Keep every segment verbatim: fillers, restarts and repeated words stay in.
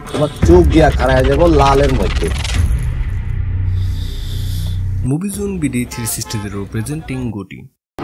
তোমার চোখ গিয়া খাড়ায় যাব লালের মধ্যে। Movie zone BD three sixty zero presenting Guti.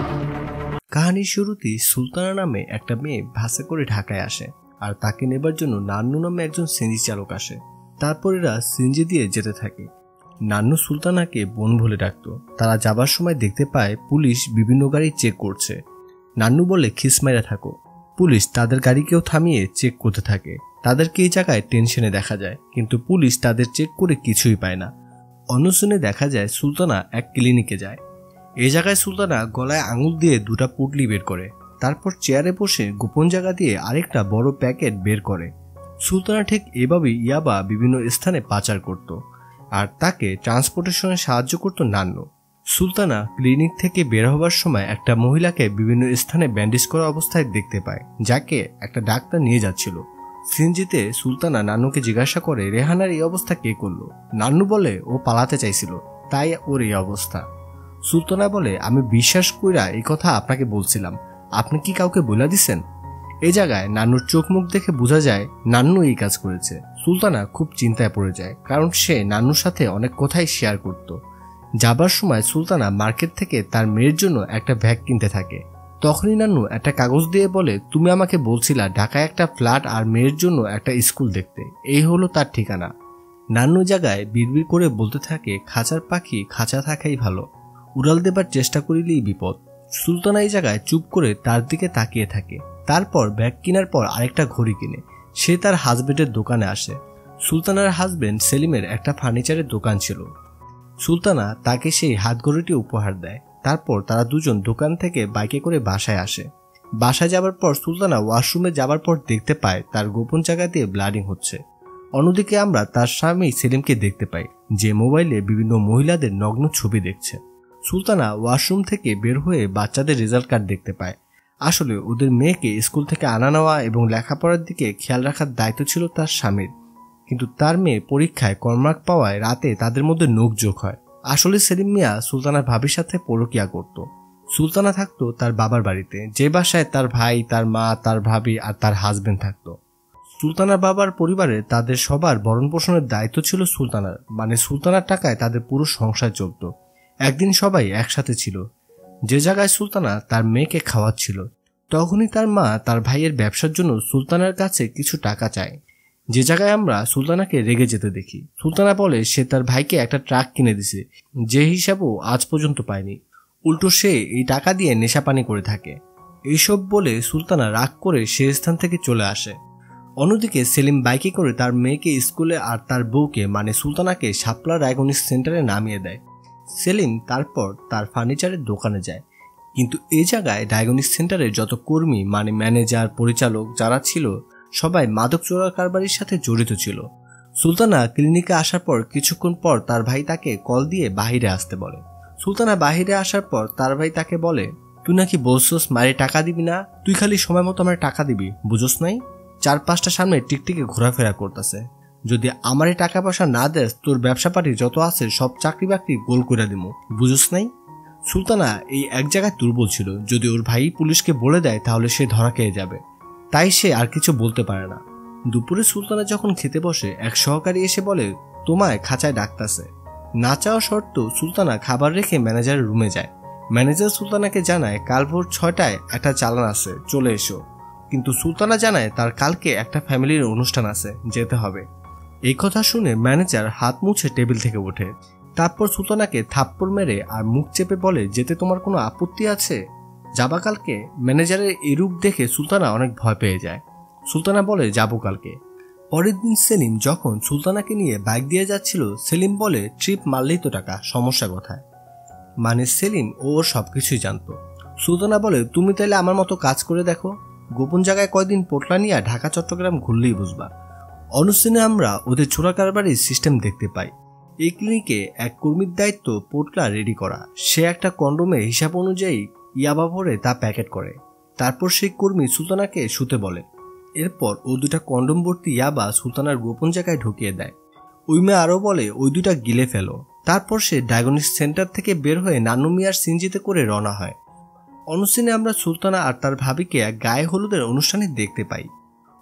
কাহিনীর শুরুতেই সুলতানা নামে একটা মেয়ে ভাসে করে ঢাকায় আসে, আর তাকে নেবার জন্য নান্নু নামে একজন সিএনজি চালক আসে। তারপর এরা সিএনজি দিয়ে যেতে থাকে। নান্নু সুলতানাকে বোন বলে ডাকতো। তারা যাবার সময় দেখতে পায় পুলিশ বিভিন্ন গাড়ি চেক করছে। নান্নু বলে খিসমাইরা থাকো। পুলিশ তাদের গাড়িকেও থামিয়ে চেক করতে থাকে। তাদেরকে এই জায়গায় টেনশনে দেখা যায়, কিন্তু পুলিশ তাদের চেক করে কিছুই পায় না। অন্য শুনে দেখা যায় সুলতানা এক ক্লিনিকে যায়। এই জায়গায় সুলতানা গলায় আঙুল দিয়ে দুটা পুটলি বের করে, তারপর চেয়ারে বসে গোপন জায়গা দিয়ে আরেকটা বড় প্যাকেট বের করে। সুলতানা ঠিক এভাবেই ইয়াবা বিভিন্ন স্থানে পাচার করত, আর তাকে ট্রান্সপোর্টেশনে সাহায্য করত নান্নু। সুলতানা ক্লিনিক থেকে বের হবার সময় একটা মহিলাকে বিভিন্ন স্থানে ব্যান্ডেজ করা অবস্থায় দেখতে পায়, যাকে একটা ডাক্তার নিয়ে যাচ্ছিল। সিএনজিতে সুলতানা নান্নুকে জিজ্ঞাসা করে রেহানার এই অবস্থা কে করলো। নান্নু বলে ও পালাতে চাইছিল, তাই ওর এই অবস্থা। সুলতানা বলে আমি বিশ্বাস কইরা এই কথা আপনাকে বলছিলাম, আপনি কি কাউকে বলে দিছেন? এই জায়গায় নান্নুর চোখ মুখ দেখে বোঝা যায় নান্নু এই কাজ করেছে। সুলতানা খুব চিন্তায় পড়ে যায়, কারণ সে নান্নুর সাথে অনেক কথাই শেয়ার করত। যাবার সময় সুলতানা মার্কেট থেকে তার মেয়ের জন্য একটা ব্যাগ কিনতে থাকে। তখনই নান্নু একটা কাগজ দিয়ে বলে তুমি আমাকে বলছিলা ঢাকায় একটা ফ্ল্যাট আর মেয়ের জন্য একটা স্কুল দেখতে, এই হলো তার ঠিকানা। নান্নু জায়গায় বিড়বিড় করে বলতে থাকে খাঁচার পাখি খাঁচা থাকাই ভালো, উড়াল দেবার চেষ্টা করিলেই বিপদ। সুলতানা এই জায়গায় চুপ করে তার দিকে তাকিয়ে থাকে। তারপর ব্যাগ কেনার পর আরেকটা ঘড়ি কিনে সে তার হাজবেন্ডের দোকানে আসে। সুলতানার হাজবেন্ড সেলিমের একটা ফার্নিচারের দোকান ছিল। সুলতানা তাকে সেই হাত ঘড়িটি উপহার দেয়। তারপর তারা দুজন দোকান থেকে বাইকে করে বাসায় আসে। বাসায় যাবার পর সুলতানা ওয়াশরুমে যাবার পর দেখতে পায় তার গোপন জায়গা দিয়ে ব্লাডিং হচ্ছে। অন্যদিকে আমরা তার স্বামী সেলিমকে দেখতে পাই, যে মোবাইলে বিভিন্ন মহিলাদের নগ্ন ছবি দেখছে। সুলতানা ওয়াশরুম থেকে বের হয়ে বাচ্চাদের রেজাল্ট কার্ড দেখতে পায়। আসলে ওদের মেয়েকে স্কুল থেকে আনা নেওয়া এবং লেখাপড়ার দিকে খেয়াল রাখার দায়িত্ব ছিল তার স্বামীর, কিন্তু তার মেয়ে পরীক্ষায় কর্মার্ক পাওয়ায় রাতে তাদের মধ্যে নোকঝোঁক হয়। আসলে সেলিম মিয়া সুলতানার ভাবির সাথে পরকিয়া করত। সুলতানা থাকতো তার বাবার বাড়িতে, যে বাসায় তার ভাই, তার মা, তার ভাবি আর তার হাজবেন্ড থাকতো। সুলতানার বাবার পরিবারে তাদের সবার ভরণ পোষণের দায়িত্ব ছিল সুলতানার, মানে সুলতানার টাকায় তাদের পুরো সংসার চলত। একদিন সবাই একসাথে ছিল, যে জায়গায় সুলতানা তার মেয়েকে খাওয়াচ্ছিল। তখনই তার মা তার ভাইয়ের ব্যবসার জন্য সুলতানার কাছে কিছু টাকা চায়, যে জায়গায় আমরা সুলতানাকে রেগে যেতে দেখি। সুলতানা বলে সে তার ভাইকে একটা ট্রাক কিনে দিছে, যে হিসাবও আজ পর্যন্ত পায়নি। উল্টো সে এই টাকা দিয়ে নেশাপানি করে থাকে। এইসব বলে সুলতানা রাগ করে সে স্থান থেকে চলে আসে। অন্যদিকে সেলিম বাইকে করে তার মেয়েকে স্কুলে আর তার বউকে মানে সুলতানাকে শাপলা ডায়াগনস্টিক সেন্টারে নামিয়ে দেয়। সেলিম তারপর তার ফার্নিচারের দোকানে যায়, কিন্তু এই জায়গায় ডায়াগনস্টিক সেন্টারের যত কর্মী মানে ম্যানেজার, পরিচালক যারা ছিল সবাই মাদক চোরার কারবারির সাথে জড়িত ছিল। সুলতানা ক্লিনিকে আসার পর কিছুক্ষণ পর তার ভাই তাকে কল দিয়ে বাহিরে আসতে বলে। সুলতানা বাহিরে আসার পর তার ভাই তাকে বলে তুই নাকি বলছস মারে টাকা দিবি না, তুই খালি সময় মতো আমার টাকা দিবি, বুঝোস নাই? চার পাঁচটা সামনে টিকটিকে ঘোরাফেরা করতেছে, যদি আমারে টাকা পয়সা না দেস তোর ব্যবসা পাতি যত আছে সব চাকরি বাকরি গোল করে দিব, বুঝোস নাই? সুলতানা এই এক জায়গায় দুর্বল ছিল, যদি ওর ভাই পুলিশকে বলে দেয় তাহলে সে ধরা খেয়ে যাবে, তাই সে আর কিছু বলতে পারে না। দুপুরে সুলতানা যখন খেতে বসে এক সহকারী এসে বলে তোমায় খাঁচায় ডাকতেছে। না চাওয়া সত্ত্বেও সুলতানা খাবার রেখে ম্যানেজারের রুমে যায়। ম্যানেজার সুলতানাকে জানায় কাল ভোর ছয়টায় একটা চালান আছে, চলে এসো। কিন্তু সুলতানা জানায় তার কালকে একটা ফ্যামিলির অনুষ্ঠান আছে, যেতে হবে। এই কথা শুনে ম্যানেজার হাত মুছে টেবিল থেকে ওঠে। তারপর সুলতানাকে থাপ্পড় মেরে আর মুখ চেপে বলে যেতে তোমার কোনো আপত্তি আছে? যাবা কালকে? ম্যানেজারের এই রূপ দেখে সুলতানা অনেক ভয় পেয়ে যায়। সুলতানা বলে যাবো কালকে। পরের দিন সেলিম যখন সুলতানাকে নিয়ে বাইক দিয়ে যাচ্ছিল, সেলিম বলে ট্রিপ মারলেই তো টাকা, সমস্যা কোথায়? মানে সেলিম ও ওর সবকিছুই জানতো। সুলতানা বলে তুমি তাইলে আমার মতো কাজ করে দেখো, গোপন জায়গায় কয়দিন পোটলা নিয়ে ঢাকা চট্টগ্রাম ঘুরলেই বুঝবা। অনুশীনে আমরা ওদের চোরা কারবারির সিস্টেম দেখতে পাই। এই ক্লিনিকে এক কর্মীর দায়িত্ব পোটলা রেডি করা। সে একটা কন্ডোমের হিসাব অনুযায়ী ইয়াবা ভরে তা প্যাকেট করে, তারপর সেই কর্মী সুলতানাকে শুতে বলে। এরপর ও দুটা কন্ডোম ভর্তি ইয়াবা সুলতানার গোপন জায়গায় ঢুকিয়ে দেয়। ওই মেয়ে আরও বলে ওই দুটা গিলে ফেলো। তারপর সে ডায়াগনস্টিক সেন্টার থেকে বের হয়ে নান্নু মিয়ার সিনজিতে করে রওনা হয়। অনুশীনে আমরা সুলতানা আর তার ভাবিকে এক গায়ে হলুদের অনুষ্ঠানে দেখতে পাই।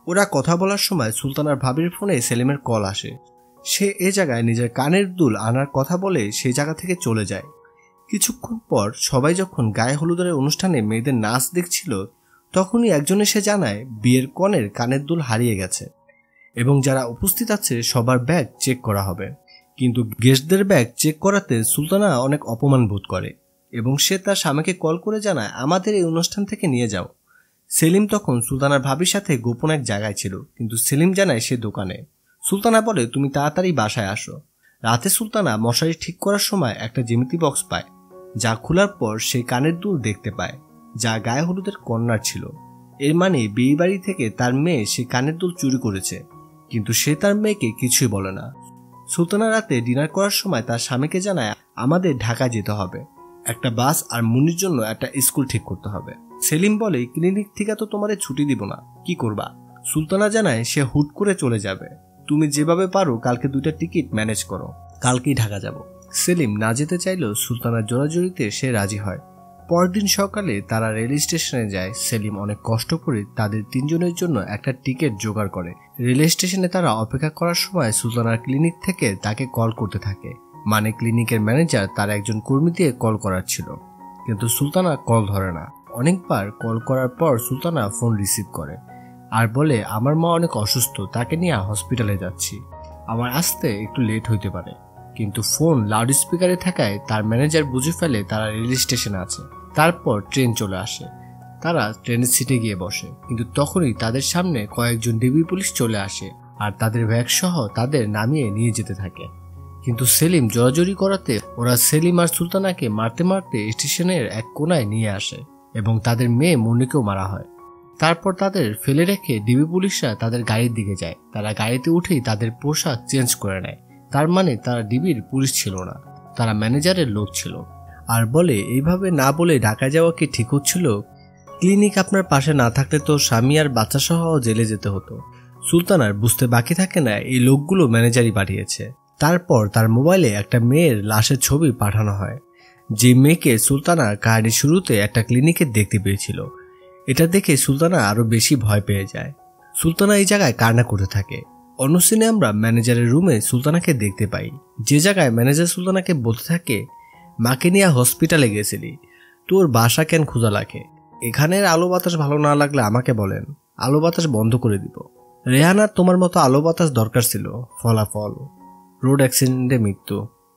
ওরা কথা বলার সময় সুলতানার ভাবির ফোনে সেলিমের কল আসে। সে এ জায়গায় নিজের কানের দুল আনার কথা বলে সেই জায়গা থেকে চলে যায়। কিছুক্ষণ পর সবাই যখন গায়ে হলুদের অনুষ্ঠানে মেয়েদের নাচ দেখছিল, তখনই একজন এসে জানায় বিয়ের কনের কানের দুল হারিয়ে গেছে এবং যারা উপস্থিত আছে সবার ব্যাগ চেক করা হবে। কিন্তু গেস্টদের ব্যাগ চেক করাতে সুলতানা অনেক অপমান বোধ করে এবং সে তার স্বামীকে কল করে জানায় আমাদের এই অনুষ্ঠান থেকে নিয়ে যাও। সেলিম তখন সুলতানার ভাবির সাথে গোপন এক জায়গায় ছিল, কিন্তু সেলিম জানায় সে দোকানে। সুলতানা বলে তুমি তাড়াতাড়ি বাসায় আসো। রাতে সুলতানা মশারি ঠিক করার সময় একটা জ্যামিতি বক্স পায়, যা খোলার পর সেই কানের দুল দেখতে পায় যা গায়ে হলুদের কন্যার ছিল। এর মানে বিয়ে বাড়ি থেকে তার মেয়ে সে কানের দুল চুরি করেছে, কিন্তু সে তার মেয়েকে কিছুই বলে না। সুলতানা রাতে ডিনার করার সময় তার স্বামীকে জানায় আমাদের ঢাকা যেতে হবে, একটা বাস আর মুনির জন্য একটা স্কুল ঠিক করতে হবে। সেলিম বলে ক্লিনিক থেকে তো তোমাদের ছুটি দিব না, কি করবা? সুলতানা জানায় সে হুট করে চলে যাবে, তুমি যেভাবে পারো কালকে দুইটা টিকিট ম্যানেজ করো, কালকেই ঢাকা যাব। সেলিম না যেতে চাইলেও সুলতানার জোরাজুরিতে সে রাজি হয়। পরদিন সকালে তারা রেল স্টেশনে যায়। সেলিম অনেক কষ্ট করে তাদের তিনজনের জন্য একটা টিকিট জোগাড় করে। রেল স্টেশনে তারা অপেক্ষা করার সময় সুলতানার ক্লিনিক থেকে তাকে কল করতে থাকে, মানে ক্লিনিকের ম্যানেজার তার একজন কর্মী দিয়ে কল করার ছিল, কিন্তু সুলতানা কল ধরে না। অনেকবার কল করার পর সুলতানা ফোন রিসিভ করে আর বলে আমার মা অনেক অসুস্থ, তাকে নিয়ে হসপিটালে যাচ্ছি, আমার আসতে একটু লেট হইতে পারে। কিন্তু ফোন লাউড স্পিকারে থাকায় তার ম্যানেজার বুঝে ফেলে তারা রেল স্টেশনে আছে। তারপর ট্রেন চলে আসে, তারা ট্রেনের সিটে গিয়ে বসে, কিন্তু তখনই তাদের সামনে কয়েকজন ডিবি পুলিশ চলে আসে আর তাদের ব্যাগ সহ তাদের নামিয়ে নিয়ে যেতে থাকে। কিন্তু সেলিম জোরাজোরি করাতে ওরা সেলিম আর সুলতানাকে মারতে মারতে স্টেশনের এক কোনায় নিয়ে আসে এবং তাদের মেয়ে মনিকেও মারা হয়। তারপর তাদের ফেলে রেখে ডিবি পুলিশরা তাদের গাড়ির দিকে যায়। তারা গাড়িতে উঠেই তাদের পোশাক চেঞ্জ করে নেয়, তার মানে তারা ডিবির পুলিশ ছিল না, তারা ম্যানেজারের লোক ছিল। আর বলে এইভাবে না বলে ঢাকা যাওয়া কি ঠিক হচ্ছিল? ক্লিনিক আপনার পাশে না থাকলে তো স্বামী আর বাচ্চা সহ জেলে যেতে হতো। সুলতানার বুঝতে বাকি থাকে না এই লোকগুলো ম্যানেজারই পাঠিয়েছে। তারপর তার মোবাইলে একটা মেয়ের লাশের ছবি পাঠানো হয়, যে মেয়েকে সুলতানা কাহিনীর শুরুতে একটা ক্লিনিকে দেখতে পেয়েছিল। এটা দেখে সুলতানা আরো বেশি ভয় পেয়ে যায়। সুলতানা এই জায়গায় কান্না করতে থাকে। অন্য সিনে আমরা ম্যানেজারের রুমে সুলতানাকে দেখতে পাই, যে জায়গায় ম্যানেজার সুলতানাকে বলতে থাকে মাকে নিয়ে হসপিটালে গেছিলি, তোর বাসা কেন খোঁজা লাগে? এখানের আলো বাতাস ভালো না লাগলে আমাকে বলেন, আলো বাতাস বন্ধ করে দিব। রেহানার তোমার মতো আলো বাতাস দরকার ছিল, ফলাফল রোড অ্যাক্সিডেন্টে মৃত্যু।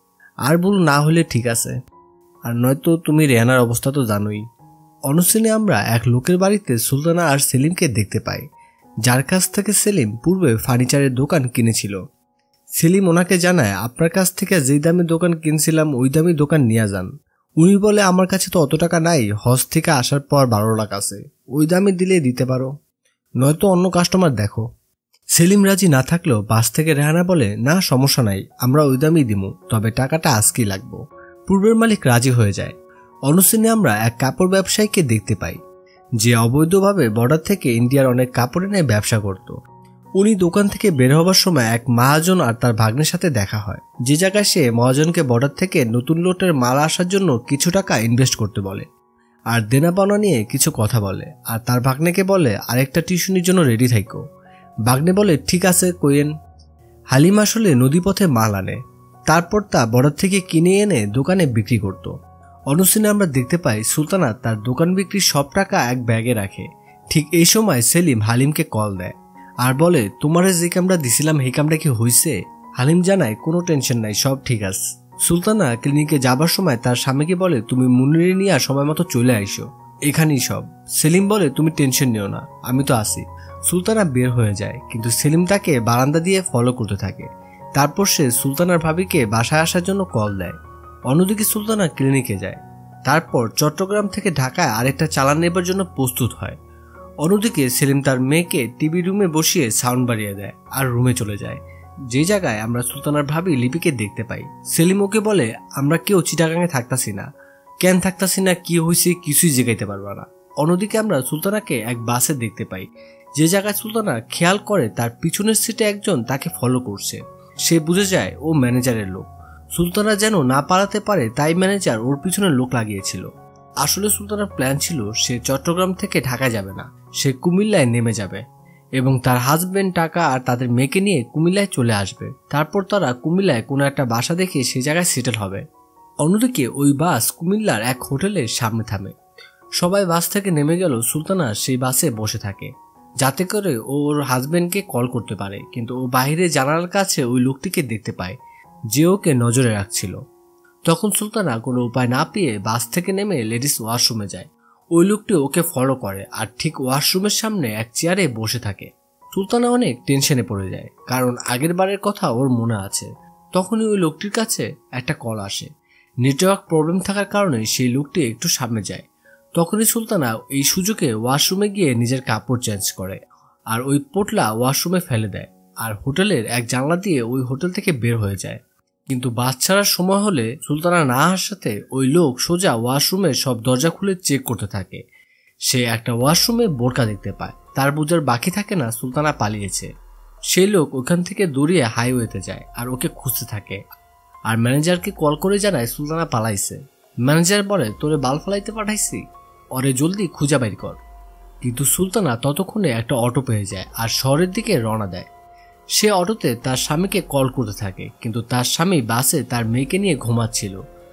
আর ভুল না হলে ঠিক আছে, আর নয়তো তুমি রেহানার অবস্থা তো জানোই। অনুসিনে আমরা এক লোকের বাড়িতে সুলতানা আর সেলিমকে দেখতে পাই, যার কাছ থেকে সেলিম পূর্বে ফার্নিচারের দোকান কিনেছিল। সেলিম ওনাকে জানায় আপনার কাছ থেকে যেই দামি দোকান কিনছিলাম ওই দামি দোকান নিয়ে যান। উনি বলে আমার কাছে তো অত টাকা নাই, হজ থেকে আসার পর বারো লাখ আছে, ওই দামে দিলে দিতে পারো, নয়তো অন্য কাস্টমার দেখো। সেলিম রাজি না থাকলেও বাস থেকে রেহানা বলে না সমস্যা নাই, আমরা ওই দামই দিব, তবে টাকাটা আজকেই লাগবো। পূর্বের মালিক রাজি হয়ে যায়। অনুসিনে আমরা এক কাপড় ব্যবসায়ীকে দেখতে পাই, যে অবৈধভাবে বর্ডার থেকে ইন্ডিয়ার অনেক কাপড় এনে ব্যবসা করত। উনি দোকান থেকে বের হবার সময় এক মহাজন আর তার ভাগ্নের সাথে দেখা হয়, যে জায়গায় সে মহাজনকে বর্ডার থেকে নতুন লোটের মাল আসার জন্য কিছু টাকা ইনভেস্ট করতে বলে আর দেনা পাওনা নিয়ে কিছু কথা বলে, আর তার ভাগ্নেকে বলে আরেকটা টিউশনির জন্য রেডি থাকো। ভাগ্নে বলে ঠিক আছে কইেন। হালিম আসলে নদীপথে মাল আনে, তারপর তা বর্ডার থেকে কিনে এনে দোকানে বিক্রি করত। অনুসিনে আমরা দেখতে পাই সুলতানা তার দোকান বিক্রির সব টাকা এক ব্যাগে রাখে। ঠিক এই সময় সেলিম হালিমকে কল দেয় আর বলে তোমারে যে কামটা দিছিলাম সেই কামটা কি হইছে? হালিম জানায় কোনো টেনশন নাই, সব ঠিক আছে। সুলতানা ক্লিনিকে যাবার সময় তার স্বামীকে বলে তুমি মুনিরে নিয়ে সময় মতো চলে আইসো, এখানেই সব। সেলিম বলে তুমি টেনশন নিও না, আমি তো আসি। সুলতানা বের হয়ে যায়, কিন্তু সেলিম তাকে বারান্দা দিয়ে ফলো করতে থাকে। তারপর সে সুলতানার ভাবিকে বাসায় আসার জন্য কল দেয়। অন্যদিকে সুলতানা ক্লিনিকে যায়। তারপর চট্টগ্রাম থেকে ঢাকায় আরেকটা চালান নেবার জন্য প্রস্তুত হয়। অন্যদিকে সেলিম তার মেয়েকে টিভি রুমে বসিয়ে সাউন্ড বাড়িয়ে দেয় আর রুমে চলে যায়, যে জায়গায় আমরা সুলতানার ভাবি লিপিকে দেখতে পাই। সেলিম ওকে বলে আমরা কেউ চিটাগাঙে থাকতাছি না, কেন থাকতাছি না, কি হয়েছে কিছুই জিগাইতে পারবা না। অন্যদিকে আমরা সুলতানাকে এক বাসে দেখতে পাই, যে জায়গায় সুলতানা খেয়াল করে তার পিছনের সিটে একজন তাকে ফলো করছে। সে বুঝে যায় ও ম্যানেজারের লোক। সুলতানা যেন না পালাতে পারে তাই ম্যানেজার ওর পিছনে লোক লাগিয়েছিল। আসলে সুলতানার প্ল্যান ছিল সে চট্টগ্রাম থেকে ঢাকা যাবে না, সে কুমিল্লায় নেমে যাবে এবং তার হাজবেন্ড টাকা আর তাদের মেয়েকে নিয়ে কুমিল্লায় চলে আসবে। তারপর তারা কুমিল্লায় কোনো একটা বাসা দেখে সে জায়গায় সেটেল হবে। অন্যদিকে ওই বাস কুমিল্লার এক হোটেলের সামনে থামে। সবাই বাস থেকে নেমে গেল, সুলতানা সেই বাসে বসে থাকে যাতে করে ওর হাজবেন্ডকে কল করতে পারে। কিন্তু ও বাইরে জানালার কাছে ওই লোকটিকে দেখতে পায় যে ওকে নজরে রাখছিল। তখন সুলতানা কোনো উপায় না পেয়ে বাস থেকে নেমে লেডিস ওয়াশরুমে যায়। ওই লোকটি ওকে ফলো করে আর ঠিক ওয়াশরুমের সামনে এক চেয়ারে বসে থাকে। সুলতানা অনেক টেনশনে পড়ে যায়, কারণ আগের বারের কথা ওর মনে আছে। তখনই ওই লোকটির কাছে একটা কল আসে। নেটওয়ার্ক প্রবলেম থাকার কারণে সেই লোকটি একটু সামনে যায়। তখনই সুলতানা এই সুযোগে ওয়াশরুমে গিয়ে নিজের কাপড় চেঞ্জ করে আর ওই পোটলা ওয়াশরুমে ফেলে দেয় আর হোটেলের এক জানলা দিয়ে ওই হোটেল থেকে বের হয়ে যায়। কিন্তু বাস ছাড়ার সময় হলে সুলতানা না আসাতে ওই লোক সোজা ওয়াশরুমের সব দরজা খুলে চেক করতে থাকে। সে একটা ওয়াশরুমে বোরকা দেখতে পায়। তার বুঝার বাকি থাকে না সুলতানা পালিয়েছে। সেই লোক ওখান থেকে দৌড়িয়ে হাইওয়েতে যায় আর ওকে খুঁজতে থাকে আর ম্যানেজারকে কল করে জানায় সুলতানা পালাইছে। ম্যানেজার বলে, তোরে বাল ফালাইতে পাঠাইছি, ওরে জলদি খুঁজা বাইর কর। কিন্তু সুলতানা ততক্ষণে একটা অটো পেয়ে যায় আর শহরের দিকে রওনা দেয়। সে অটোতে তার স্বামীকে কল করতে থাকে, কিন্তু তার স্বামী বাসে তার মেয়েকে নিয়ে ঘুমাচ্ছিল।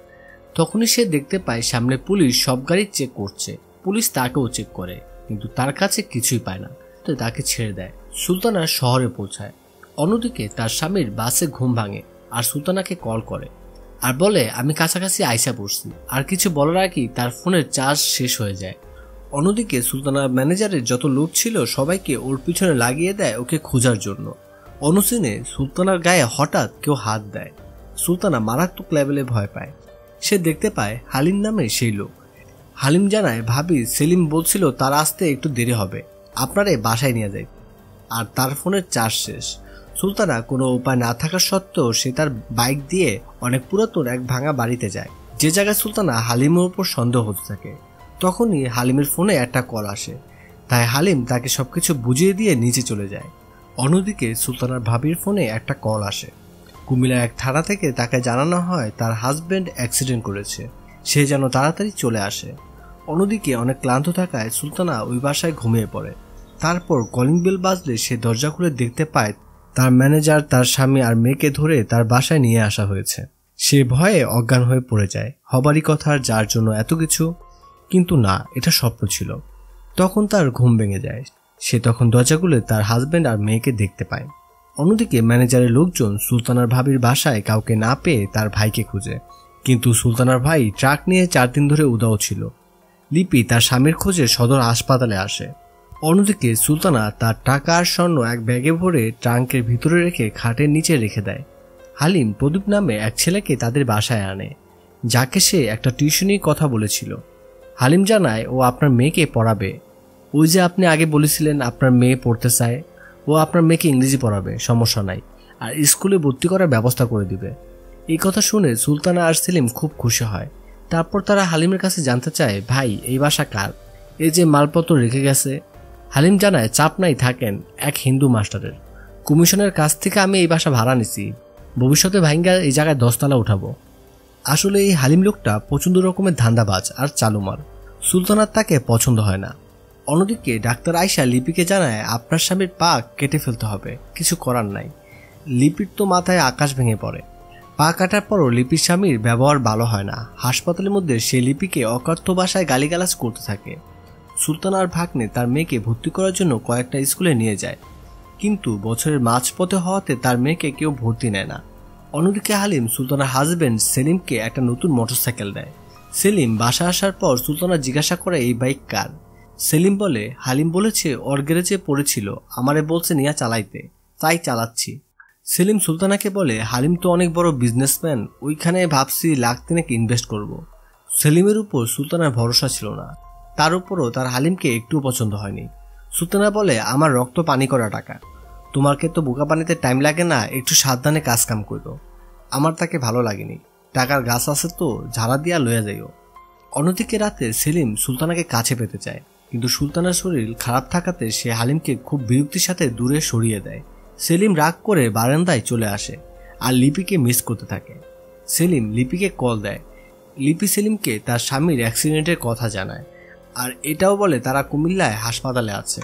তখনই সে দেখতে পায় সামনে পুলিশ সব গাড়ি চেক করছে। পুলিশ তাকেও চেক করে, কিন্তু তার কাছে কিছুই পায় না, তো তাকে ছেড়ে দেয়। সুলতানা শহরে পৌঁছায়। অন্যদিকে তার স্বামীর বাসে ঘুম ভাঙে আর সুলতানাকে কল করে আর বলে, আমি কাছাকাছি আইসা পড়ছি। আর কিছু বলার আগেই তার ফোনের চার্জ শেষ হয়ে যায়। অন্যদিকে সুলতানার ম্যানেজারের যত লোক ছিল সবাইকে ওর পিছনে লাগিয়ে দেয় ওকে খোঁজার জন্য। অনুসিনে সুলতানার গায়ে হঠাৎ কেউ হাত দেয়। সুলতানা মারাত্মক লেভেলে ভয় পায়। সে দেখতে পায় হালিম নামে সেই লোক। হালিম জানায়, ভাবি সেলিম বলছিল তার আসতে একটু দেরি হবে, আপনারে বাসায় নিয়ে যায়। আর তার ফোনের চার্জ শেষ। সুলতানা কোনো উপায় না থাকা সত্ত্বেও সে তার বাইক দিয়ে অনেক পুরাতন এক ভাঙা বাড়িতে যায়, যে জায়গায় সুলতানা হালিমের উপর সন্দেহ হতে থাকে। তখনই হালিমের ফোনে একটা কল আসে, তাই হালিম তাকে সবকিছু বুঝিয়ে দিয়ে নিচে চলে যায়। অন্যদিকে সুলতানার ভাবির ফোনে একটা কল আসে। কুমিল্লা এক থানা থেকে তাকে জানানো হয় তার হাজবেন্ড অ্যাক্সিডেন্ট করেছে, সে যেন তাড়াতাড়ি চলে আসে। অন্যদিকে অনেক ক্লান্ত থাকায় সুলতানা ওই বাসায় ঘুমিয়ে পড়ে। তারপর কলিং বেল বাজলে সে দরজা খুলে দেখতে পায় তার ম্যানেজার তার স্বামী আর মেয়েকে ধরে তার বাসায় নিয়ে আসা হয়েছে। সে ভয়ে অজ্ঞান হয়ে পড়ে যায়। হবারই কথার যার জন্য এত কিছু, কিন্তু না, এটা স্বপ্ন ছিল। তখন তার ঘুম ভেঙে যায়। সে তখন দরজা খুলে তার হাজবেন্ড আর মেয়েকে দেখতে পায়। অন্যদিকে ম্যানেজারের লোকজন সুলতানার ভাবির বাসায় কাউকে না পেয়ে তার ভাইকে খুঁজে, কিন্তু সুলতানার ভাই ট্রাক নিয়ে চার দিন ধরে উধাও ছিল। লিপি তার স্বামীর খোঁজে সদর হাসপাতালে আসে। অন্যদিকে সুলতানা তার টাকা আর স্বর্ণ এক ব্যাগে ভরে ট্রাঙ্কের ভিতরে রেখে খাটের নিচে রেখে দেয়। হালিম প্রদীপ নামে এক ছেলেকে তাদের বাসায় আনে, যাকে সে একটা টিউশনির কথা বলেছিল। হালিম জানায় ও আপনার মেয়েকে পড়াবে। ওই যে আপনি আগে বলেছিলেন আপনার মেয়ে পড়তে চায়, ও আপনার মেয়েকে ইংরেজি পড়াবে, সমস্যা নাই, আর স্কুলে ভর্তি করার ব্যবস্থা করে দিবে। এই কথা শুনে সুলতানা আর সেলিম খুব খুশি হয়। তারপর তারা হালিমের কাছে জানতে চায়, ভাই এই বাসা কার, এই যে মালপত্র রেখে গেছে। হালিম জানায়, চাপ নাই, থাকেন এক হিন্দু মাস্টারের, কমিশনের কাছ থেকে আমি এই বাসা ভাড়া নিছি, ভবিষ্যতে ভাইঙ্গা এই জায়গায় দশতলা উঠাবো। আসলে এই হালিম লোকটা প্রচন্ড রকমের ধান্দাবাজ আর চালুমার। সুলতানার তাকে পছন্দ হয় না। অন্যদিকে ডাক্তার আয়শা লিপিকে জানায়, আপনার স্বামীর পা কেটে ফেলতে হবে, কিছু করার নাই। লিপির তো মাথায় আকাশ ভেঙে পড়ে। পা কাটার পরও লিপির স্বামীর ব্যবহার ভালো হয় না। হাসপাতালের মধ্যে সে লিপিকে অকথ্য ভাষায় গালিগালাজ করতে থাকে। সুলতানার ভাগ্নে তার মেয়েকে ভর্তি করার জন্য কয়েকটা স্কুলে নিয়ে যায়, কিন্তু বছরের মাঝপথে হওয়াতে তার মেয়েকে কেউ ভর্তি নেয় না। অন্যদিকে হালিম সুলতানার হাজবেন্ড সেলিমকে একটা নতুন মোটরসাইকেল দেয়। সেলিম বাসা আসার পর সুলতানা জিজ্ঞাসা করে এই বাইক কার। সেলিম বলে, হালিম বলেছে ওর গ্যারেজে পড়েছিল, আমারে বলছে নিয়ে চালাইতে, তাই চালাচ্ছি। সেলিম সুলতানাকে বলে, হালিম তো অনেক বড় বিজনেসম্যান, ওইখানে ভাবছি লাখ তিনেক ইনভেস্ট করব। সেলিমের উপর সুলতানার ভরসা ছিল না, তার উপরও তার হালিমকে একটু পছন্দ হয়নি। সুলতানা বলে, আমার রক্ত পানি করা টাকা, তোমাকে তো বোকা পানিতে টাইম লাগে না, একটু সাবধানে কাজ কাম করো। আমার তাকে ভালো লাগেনি, টাকার গাছ আছে তো ঝাড়া দিয়া লইয়া যাইও। অন্যদিকে রাতে সেলিম সুলতানাকে কাছে পেতে চায়, কিন্তু সুলতানার শরীর খারাপ থাকাতে সে হালিমকে খুব বিরক্তির সাথে দূরে সরিয়ে দেয়। সেলিম রাগ করে বারান্দায় চলে আসে আর লিপিকে মিস করতে থাকে। সেলিম লিপিকে কল দেয়। লিপি সেলিমকে তার স্বামীর অ্যাক্সিডেন্টের কথা জানায় আর এটাও বলে তারা কুমিল্লায় হাসপাতালে আছে।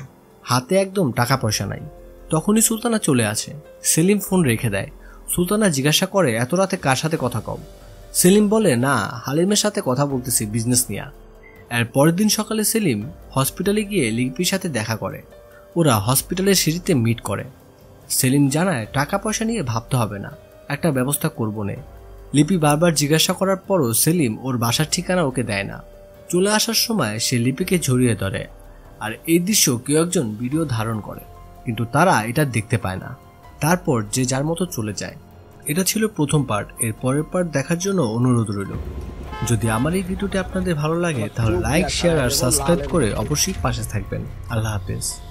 হাতে একদম টাকা পয়সা নাই। তখনই সুলতানা চলে আসে। সেলিম ফোন রেখে দেয়। সুলতানা জিজ্ঞাসা করে এত রাতে কার সাথে কথা কও? সেলিম বলে না, হালিমের সাথে কথা বলতেছি বিজনেস নিয়ে। এর পরের দিন সকালে সেলিম হসপিটালে গিয়ে লিপির সাথে দেখা করে। ওরা হসপিটালের সিঁড়িতে মিট করে। সেলিম জানায় টাকা পয়সা নিয়ে ভাবতে হবে না, একটা ব্যবস্থা করবো নে। লিপি বারবার জিজ্ঞাসা করার পরও সেলিম ওর বাসার ঠিকানা ওকে দেয় না। চলে আসার সময় সে লিপিকে জড়িয়ে ধরে। আর এই দৃশ্য কেউ একজন ভিডিও ধারণ করে, কিন্তু তারা এটা দেখতে পায় না। তারপর যে যার মতো চলে যায়। এটা ছিল প্রথম পার্ট। এর পরের পার্ট দেখার জন্য অনুরোধ রইল। যদি আমার এই ভিডিওটি আপনাদের ভালো লাগে তাহলে লাইক, শেয়ার আর সাবস্ক্রাইব করে অবশ্যই পাশে থাকবেন। আল্লাহ হাফেজ।